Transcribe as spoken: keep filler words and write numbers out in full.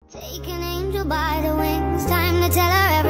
Take an angel by the wings, time to tell her everything.